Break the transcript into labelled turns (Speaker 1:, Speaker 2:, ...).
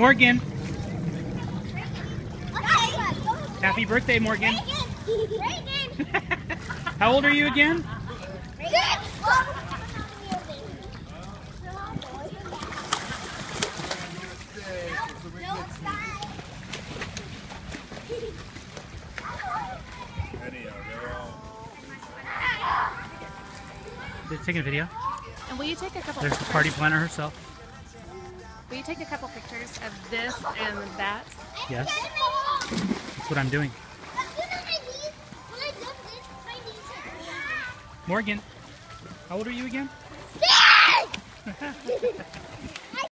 Speaker 1: Morgan. Happy birthday, Morgan. How old are you again? They're taking a video.
Speaker 2: And will you take a couple?
Speaker 1: There's the party planner herself.
Speaker 2: Will you take a couple pictures of this and that?
Speaker 1: Yes. That's what I'm doing. Morgan, how old are you again?
Speaker 3: 6!